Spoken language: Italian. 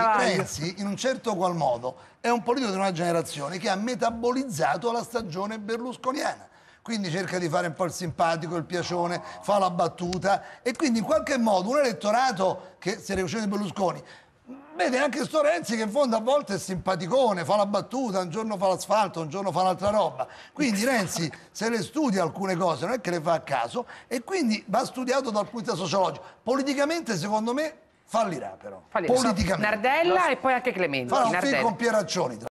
Renzi, in un certo qual modo, è un politico di una generazione che ha metabolizzato la stagione berlusconiana. Quindi cerca di fare un po' il simpatico, il piacione, fa la battuta e quindi in qualche modo un elettorato che si era riuscito di Berlusconi vede anche sto Renzi che in fondo a volte è simpaticone, fa la battuta, un giorno fa l'asfalto, un giorno fa un'altra roba. Quindi Renzi se le studia alcune cose, non è che le fa a caso e quindi va studiato dal punto di vista sociologico. Politicamente secondo me fallirà però. Politicamente. Nardella e poi anche Clementi. Farà un film Nardella. con Pieraccioni.